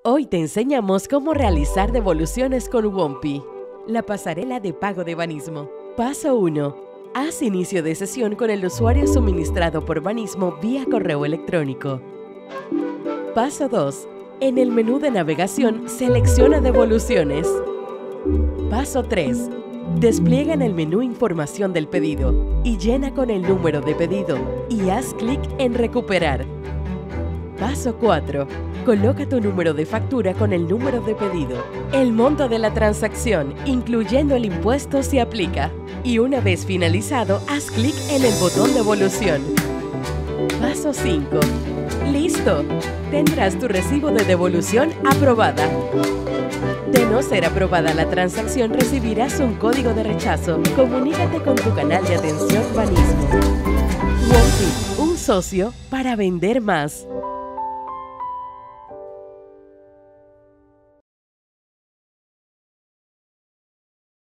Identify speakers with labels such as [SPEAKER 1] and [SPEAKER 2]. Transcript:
[SPEAKER 1] Hoy te enseñamos cómo realizar devoluciones con Wompi, la pasarela de pago de Banismo. Paso 1. Haz inicio de sesión con el usuario suministrado por Banismo vía correo electrónico. Paso 2. En el menú de navegación, selecciona Devoluciones. Paso 3. Despliega en el menú Información del pedido y llena con el número de pedido y haz clic en Recuperar. Paso 4. Coloca tu número de factura con el número de pedido. El monto de la transacción, incluyendo el impuesto, se aplica. Y una vez finalizado, haz clic en el botón Devolución. Paso 5. ¡Listo! Tendrás tu recibo de devolución aprobada. De no ser aprobada la transacción, recibirás un código de rechazo. Comunícate con tu canal de atención Banismo. Wompi, un socio para vender más.